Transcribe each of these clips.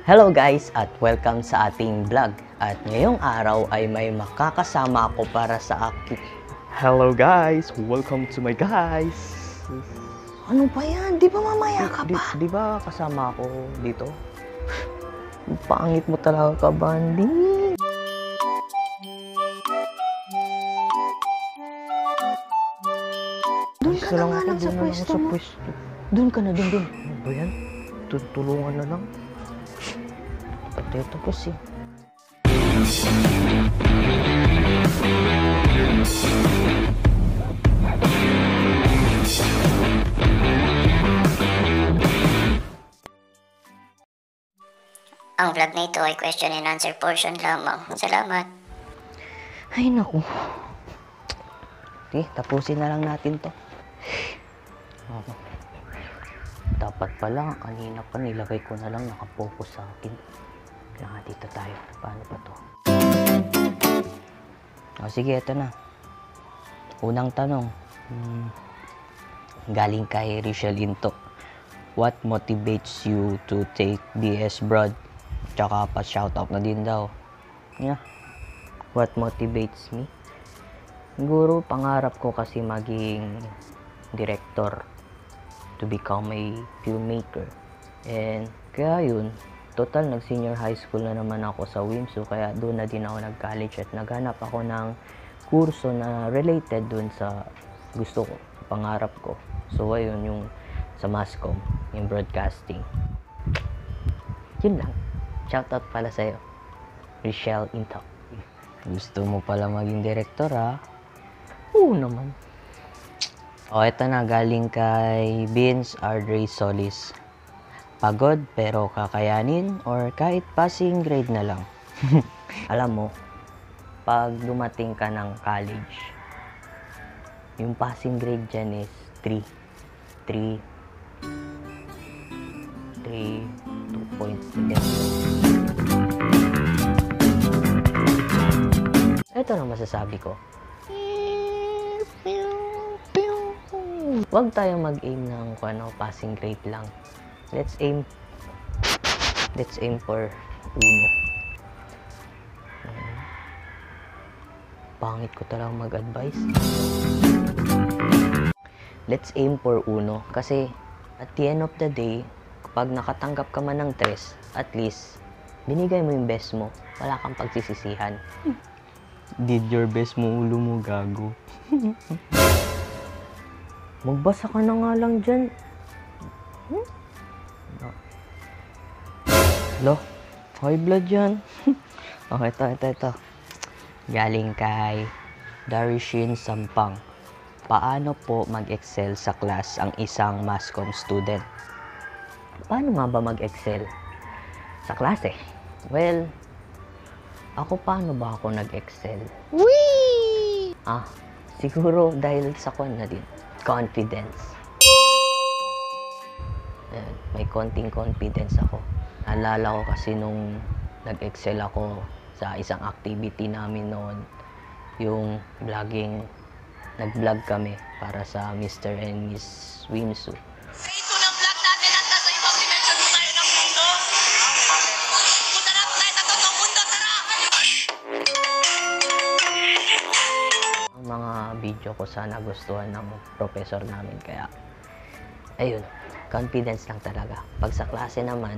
Hello guys at welcome sa ating vlog. At ngayong araw ay may makakasama ako para sa akin. Hello guys! Welcome to my guys! Ano ba yan? Di ba mamaya ka pa? Di ba kasama ako dito? Pangit mo talaga ka, Bandi. Doon ka na nga lang sa pwesto mo. Doon ka na, doon. Ano ba yan? Tutulungan na lang. Pati ito po si. Ang vlog na ito ay question and answer portion lamang. Salamat. Ay naku. Okay, tapusin na lang natin to. Dapat pala, kanina pa nilagay ko na lang nakapokus sa akin. Kaya nga dito tayo. Paano pa to? O sige, ito na. Unang tanong. Galing kay Richelle Into. What motivates you to take BS Broad? Tsaka pa shoutout na din daw. Yeah. What motivates me? Siguro pangarap ko kasi maging director, to become a filmmaker. And kaya yun, total nag senior high school na naman ako sa WIMSU, kaya doon na din ako nag college at naghanap ako ng kurso na related doon sa gusto ko, pangarap ko. So ayun, yung sa Masscom, yung broadcasting. Yun lang. Shoutout pala sa'yo, Richelle Into. Gusto mo pala maging director, ha? Oo naman. O, eto na, galing kay Vince Ardre Solis. Pagod pero kakayanin or kahit passing grade na lang? Alam mo, pag dumating ka ng college, yung passing grade dyan is 2 points. Ito na masasabi ko. Huwag tayong mag-aim ng passing grade lang. Let's aim for 1. Pangit ko talagang mag-advise. Let's aim for 1 kasi at the end of the day, kapag nakatanggap ka man ng 3, at least binigay mo yung best mo. Wala kang pagsisisihan. Did your best mo, ulo mo, gago. Magbasa ka na nga lang dyan. Lo, high blood yan. Okay, ito. Galing kay Darishin Sampang. Paano po mag-excel sa class ang isang Masscom student? Paano nga ba mag-excel sa klase? Well, ako paano ba ako nag-excel? Whee! Siguro dahil sa na din. Confidence. May konting confidence ako. Naalala ko kasi nung nag-excel ako sa isang activity namin noon, yung vlogging, nag-vlog kami para sa Mr. and Miss WIMSU. Ito ng vlog natin at nasa ibang dimension mo tayo ng mundo. Punta na tayo sa totoong mundo, tara! Ang mga video ko sana gustuhan ng professor namin, kaya ayun, confidence lang talaga. Pag sa klase naman,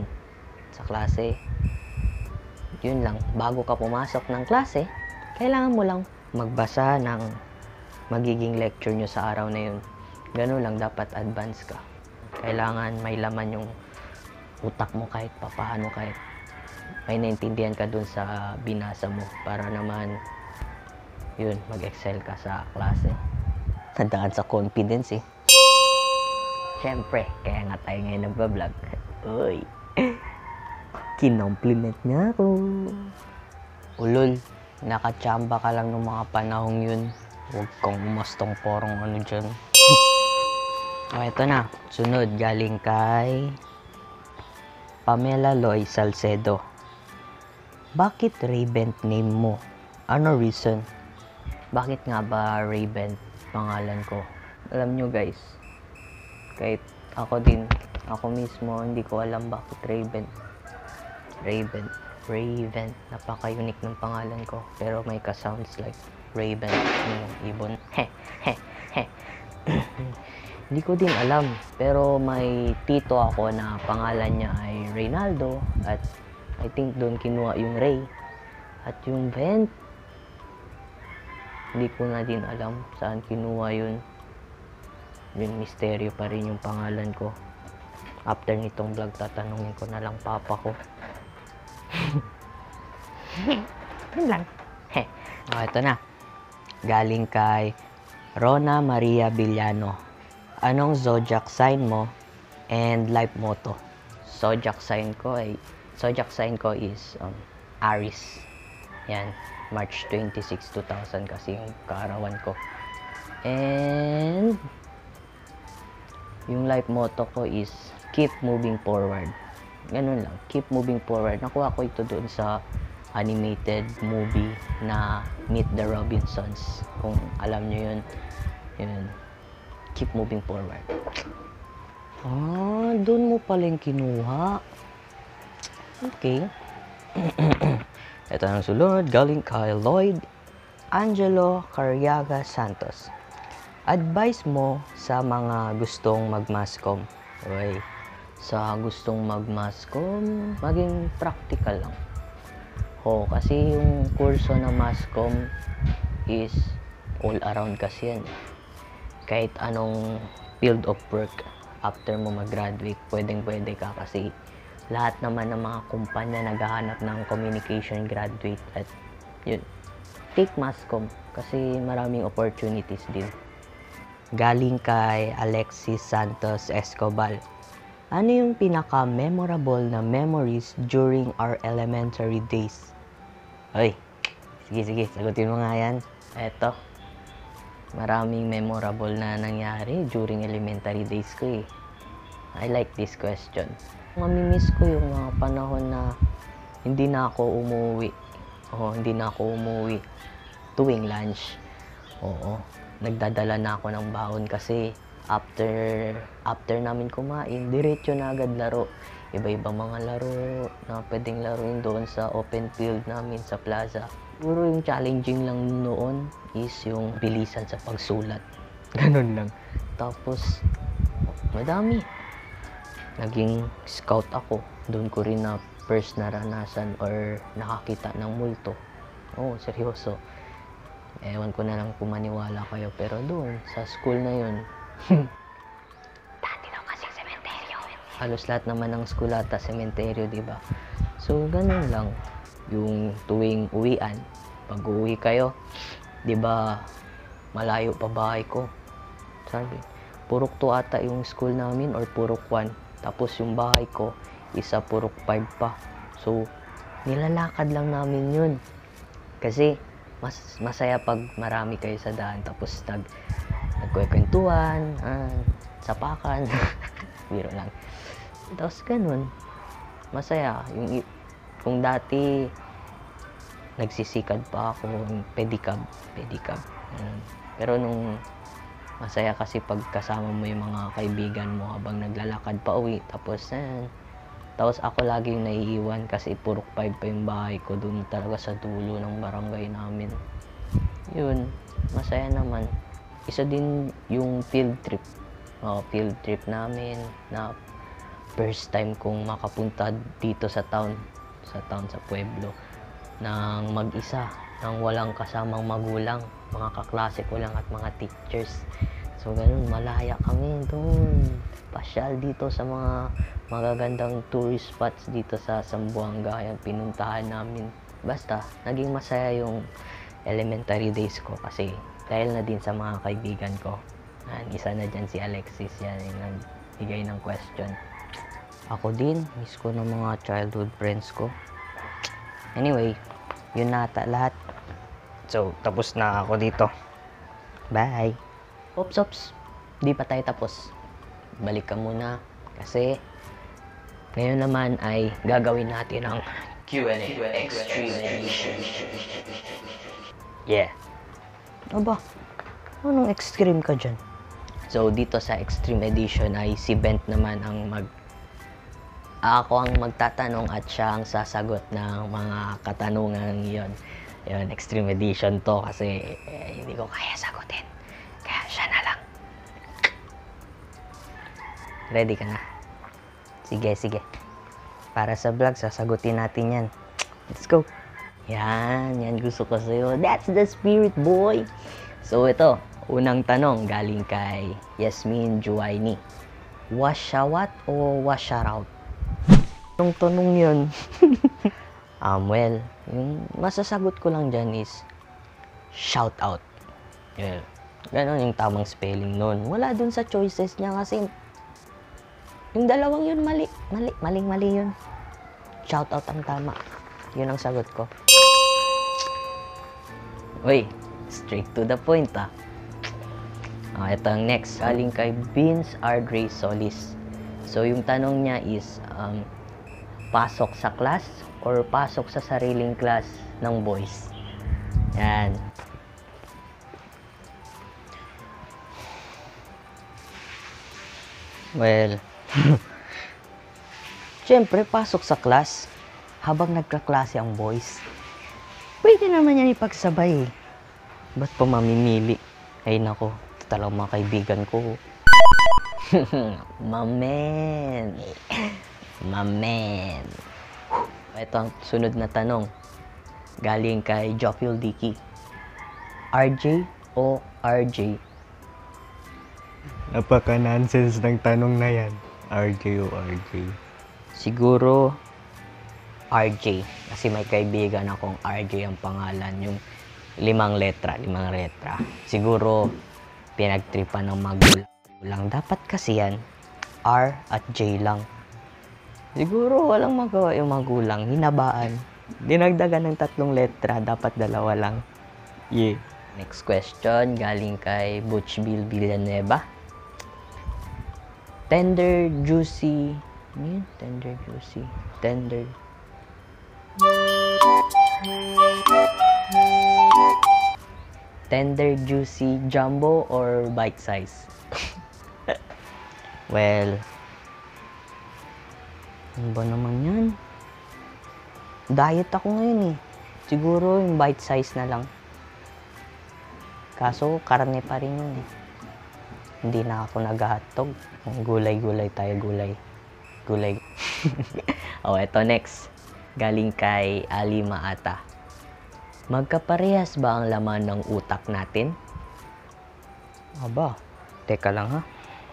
yun lang, bago ka pumasok ng klase, kailangan mo lang magbasa ng magiging lecture nyo sa araw na yun. Ganun lang, dapat advance ka. Kailangan may laman yung utak mo kahit papaano, kahit may naintindihan ka dun sa binasa mo para naman yun, mag-excel ka sa klase. Tandaan sa confidence eh. Siyempre, kaya nga tayo ngayon nagbablog. Uy, kinompliment niya ako. Ulol, nakachamba ka lang ng mga panahong yun. Huwag kang umastong porong ano dyan. Ito na. Sunod, galing kay Pamela Loy Salcedo. Bakit Raven name mo? Ano reason? Bakit nga ba Raven pangalan ko? Alam nyo guys, kahit ako mismo, hindi ko alam bakit Raven. Raven. Raven. Napaka-unique ng pangalan ko. Pero may ka-sounds like Raven. Yung ibon. Hindi ko din alam. Pero may tito ako na pangalan niya ay Reynaldo. At I think doon kinuha yung Ray. At yung Vent, hindi ko na din alam saan kinuha yun. Yung misteryo pa rin yung pangalan ko. After nitong vlog, tatanungin ko na lang papa ko. Yun lang. Ito na. Galing kay Rona Maria Villano. Anong zodiac sign mo and life motto? Zodiac sign ko is Aries. Yan, March 26, 2000 kasi yung kaarawan ko. And yung life motto ko is keep moving forward. Ganun lang, keep moving forward. Nakuha ko ito doon sa animated movie na Meet the Robinsons. Kung alam nyo yun, yun. Keep moving forward. Ah, doon mo palang kinuha. Okay. Ito ang sulod, galing kay Lloyd Angelo Carriaga Santos. Advice mo sa mga gustong mag-mascom. Okay. Sa gustong mag-mascom, maging practical lang. Kasi yung kurso na mascom is all around kasi yan. Kahit anong field of work after mo mag-graduate, pwedeng-pwede ka kasi lahat naman ng mga kumpanya naghahanap ng communication graduate at yun, take mascom kasi maraming opportunities din. Galing kay Alexis Santos Escobar. Ano yung pinaka-memorable na memories during our elementary days? Hoy, sige, sagutin mo nga yan. Eto, maraming memorable na nangyari during elementary days ko eh. I like this question. Mamimiss ko yung mga panahon na hindi na ako umuwi. Hindi na ako umuwi tuwing lunch. Nagdadala na ako ng baon kasi after namin kumain, diretso na agad laro. Iba-iba mga laro na pwedeng laruin doon sa open field namin sa plaza. Siguro yung challenging lang noon is yung bilisan sa pagsulat. Ganun lang. Tapos, madami. Naging scout ako. Doon ko rin na first naranasan or nakakita ng multo. Seryoso. Ewan ko na lang kung maniwala kayo. Pero doon, sa school na yun, Dati daw kasi sementeryo. halos lahat naman ng school ata sementeryo, diba? So, ganun lang. Yung tuwing uwian, pag uwi kayo, diba, malayo pa bahay ko. Sabi, Purok 2 ata yung school namin or Purok 1. Tapos yung bahay ko, isa Purok 5 pa. So, nilalakad lang namin yun. Kasi, masaya pag marami kayo sa daan. Tapos, nagkwekwentuhan, sapakan, biro lang. Tapos ganun, masaya. Kung dati, nagsisikad pa ako, pedicab. Pero nung masaya kasi pag kasama mo yung mga kaibigan mo habang naglalakad pa uwi. Tapos ako lagi yung naiiwan kasi Purok 5 pa yung bahay ko. Doon talaga sa dulo ng barangay namin. Yun, masaya naman. Isa din yung field trip. Field trip namin na first time kong makapunta dito sa town, sa pueblo, nang mag-isa, nang walang kasamang magulang, mga kaklase ko lang at mga teachers. So ganun, malaya kami doon. Pasyal dito sa mga magagandang tourist spots dito sa Zamboanga. Yan, pinuntahan namin. Basta, naging masaya yung elementary days ko kasi dahil na din sa mga kaibigan ko. Isa na dyan si Alexis, yan yung nagbigay ng question. Ako din, miss ko ng mga childhood friends ko. Anyway, yun na ata lahat. So, tapos na ako dito. Bye! Ops! Di pa tayo tapos. Balik ka muna kasi ngayon naman ay gagawin natin ang Q&A Extreme Edition. Yeah! Aba, anong extreme ka dyan? So, dito sa Extreme Edition ay si Bent naman ang Ako ang magtatanong at siya ang sasagot ng mga katanungan yon. Yun, extreme edition to kasi hindi ko kaya sagutin. Kaya siya na lang. Ready ka na? Sige, sige. Para sa vlog, sasagutin natin yan. Let's go. Yan gusto ko sa'yo. That's the spirit, boy. So ito, unang tanong galing kay Yasmin Juwaini. Washawat o washarout? Anong tanong yan? Well, yung masasagot ko lang dyan is shout out. Yeah. Ganon yung tamang spelling nun. Wala dun sa choices niya kasi yung dalawang yun maling-mali yun. Shout out ang tama. Yun ang sagot ko. Uy, straight to the point ah. Ito ang next. Galing kay Vince Ardre Solis. So yung tanong niya is pasok sa class or pasok sa sariling class ng boys? Yan. Well, siyempre pasok sa class habang nagkaklase ang boys. Pwede naman yan ipagsabay eh. Ba't pa mamimili? Ay nako, talagang mga kaibigan ko. Mamen. Mamen. Ito ang sunod na tanong. Galing kay Jopil Dicky. RJ o RJ? Napaka-nonsense ng tanong na yan. RJ o RJ? Siguro RJ. Kasi may kaibigan akong RJ ang pangalan. Yung 5 letra. Siguro pinagtripan ng magulang. Dapat kasi yan R at J lang. Siguro walang magawa yung magulang. Hinabaan. Dinagdagan ng 3 letra. Dapat 2 lang. Yeah. Next question. Galing kay Butch Bill Villanueva. Tender, juicy. Ano yun? Tender, juicy. Tender. Tender, juicy, jumbo, or bite size? Well, ano ba naman yan? Diet ako ngayon eh. Siguro yung bite size na lang. Kaso, karne pa rin yun eh. Hindi na ako nag-hotdog. Gulay-gulay tayo, gulay. Gulay. Eto next. Galing kay Ali Maata. Magkaparehas ba ang laman ng utak natin? Aba, teka lang ha.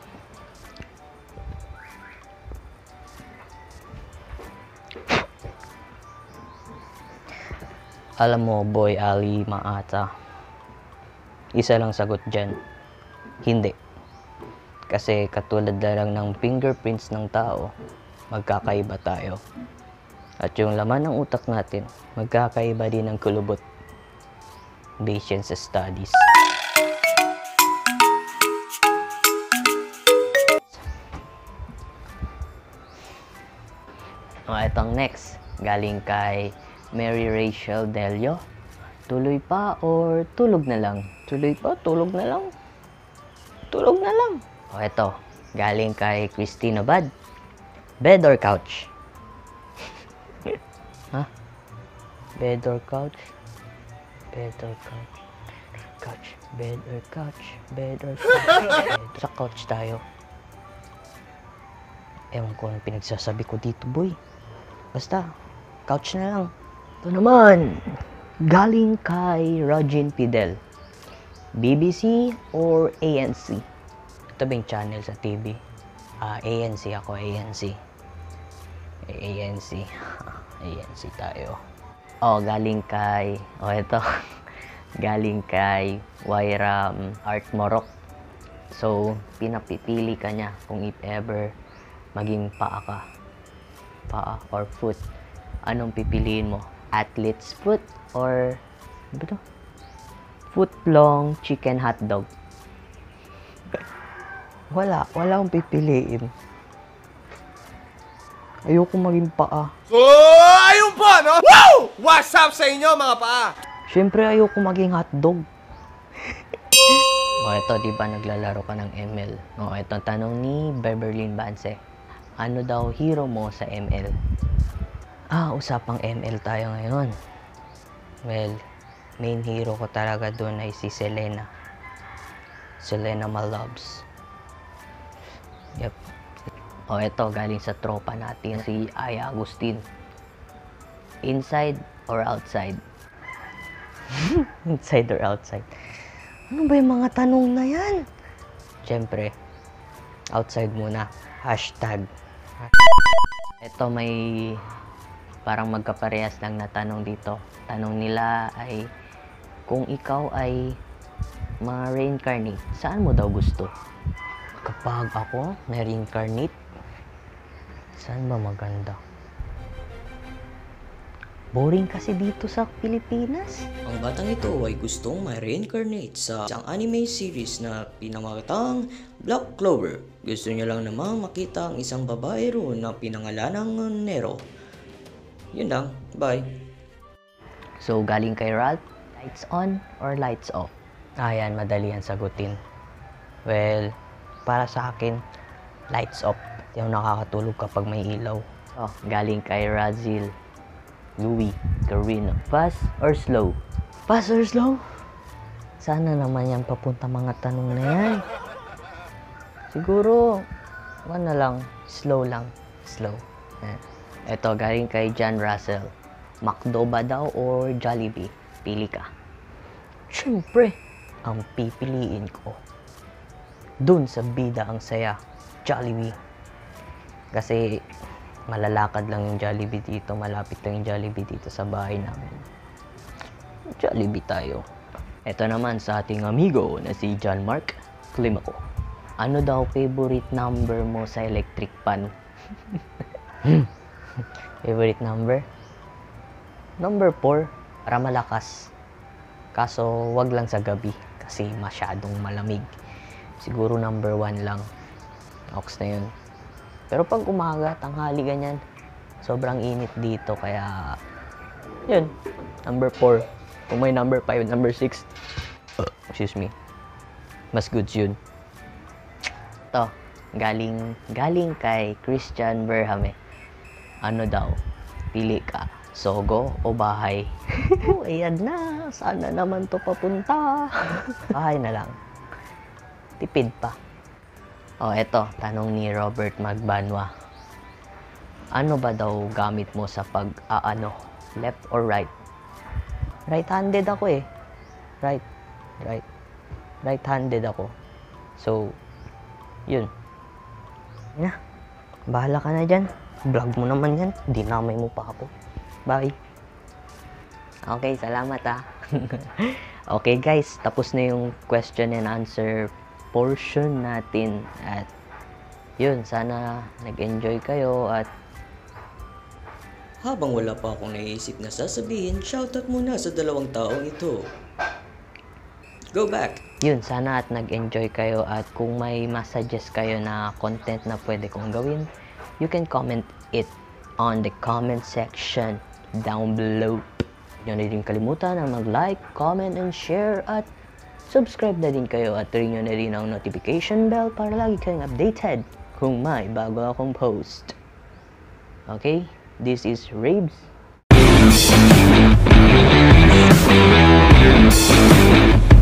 Alam mo, boy Ali Maata, isa lang sagot dyan. Hindi. Kasi katulad na lang ng fingerprints ng tao, magkakaiba tayo. At yung laman ng utak natin, magkakaiba din ng kulubot. Based yan sa studies. Itong next, galing kay Mary Rachel Delio. Tuloy pa or tulog na lang? Tuloy pa, tulog na lang? Tulog na lang. Ito, galing kay Christina Bad. Bed or couch? Ha? Bed or couch? Bed or couch? Couch. Bed or couch? Bed or couch? Sa couch tayo. Ewan ko anong pinagsasabi ko dito, boy. Basta, couch na lang. Ito naman, galing kay Rogin Fidel. BBC or ANC? Ito ba yung channel sa TV? ANC ako, ANC. ANC. ANC tayo. Galing kay... ito. Galing kay Wyra Art Morok. So, pinapipili ka niya kung if ever maging paa ka. Paa or foot. Anong pipiliin mo? Athlete's foot or... ano ba ito? Foot long chicken hotdog. Wala akong pipiliin. Ayoko maging paa. So, ayun po, no? Wow! What's up sa inyo, mga paa? Siyempre, ayoko maging hotdog. Ito, di ba naglalaro ka ng ML? Ito ang tanong ni Beverly Banse. Ano daw hero mo sa ML? Usapang ML tayo ngayon. Well, main hero ko talaga doon ay si Selena. Selena Malobs. Yep. Eto, galing sa tropa natin, si Aya Agustin. Inside or outside? Inside or outside? Ano ba yung mga tanong na yan? Siyempre, outside muna. Hashtag. Ito may parang magkaparehas lang na tanong dito. Tanong nila ay, kung ikaw ay ma-reincarnate, saan mo daw gusto? Kapag ako na-reincarnate, saan ba maganda? Boring kasi dito sa Pilipinas. Ang batang ito ay gustong ma-reincarnate sa isang anime series na pinamagatang Black Clover. Gusto niya lang namang makita ang isang babae roon na pinangalanang Nero. Yun lang, bye. So, galing kay Ralph, lights on or lights off? Ayan, madali yan sagutin. Well, para sa akin, lights off. Yung nakakatulog kapag may ilaw. Galing kay Razil, Louis, Carino. Fast or slow? Fast or slow? Sana naman yan papunta mga tanong na yan. Siguro, lang, slow lang. Slow. Ito, galing kay John Russell. McDo ba daw or Jollibee? Pili ka. Siyempre, ang pipiliin ko. Dun sa bida ang saya. Jollibee. Kasi, malalakad lang yung Jollibee dito. Malapit lang yung Jollibee dito sa bahay namin. Jollibee tayo. Ito naman sa ating amigo na si John Mark Climaco. Ano daw favorite number mo sa electric pan? Favorite number? Number 4. Para malakas. Kaso, wag lang sa gabi. Kasi masyadong malamig. Siguro number 1 lang. Ox na yun. Pero pag umaga, tanghali ganyan, sobrang init dito. Kaya, yun. Number 4. Kung may number 5, number 6. Excuse me. Mas goods yun. Ito. Galing kay Christian Berhame. Ano daw? Pili ka. Sogo o bahay? Ayan na. Sana naman to papunta. Bahay na lang. Tipid pa. Eto. Tanong ni Robert Magbanwa. Ano ba daw gamit mo sa pag-aano? Left or right? Right-handed ako eh. Right. Right-handed ako. So, yun. Na. Bahala ka na dyan. Vlog mo naman yan. Dinamay mo pa ako. Bye. Okay, salamat ah. Okay guys, tapos na yung question and answer portion natin. At yun, sana nag-enjoy kayo at Habang wala pa akong naisip na sasabihin, shoutout muna sa dalawang taong ito. Go back! yun, sana at nag-enjoy kayo at kung may masuggest kayo na content na pwede kong gawin, you can comment it on the comment section down below. Huwag nyo na din kalimutan na mag-like, comment, and share at subscribe na din kayo at ring nyo na din ang notification bell para lagi kayong updated kung may bago akong post. Okay? This is Rabes.